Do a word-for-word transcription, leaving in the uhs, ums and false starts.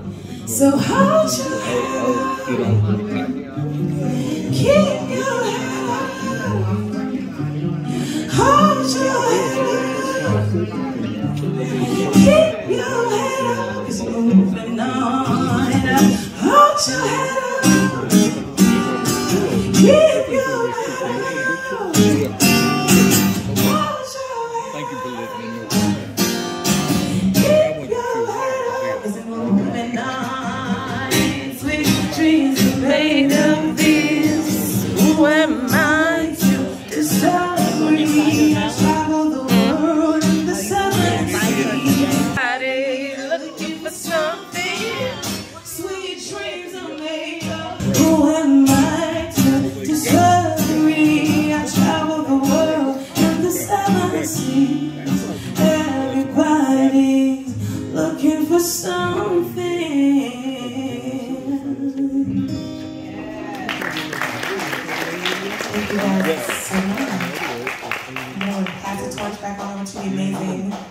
So hold your head up, keep your head up, hold your head up, keep your head up, it's moving on. Hold your head up, keep your head up, hold your head up. Thank you for listening. Keep your head up, it's moving on. Dreams are made of this. Who am I to disagree? I travel the world in the seven seas. Looking for something. Sweet dreams are made of. Who am I to disagree? I travel the world in the seven seas. Everybody's looking for something. Thank you guys so much. I'm going to pass the torch back on to the amazing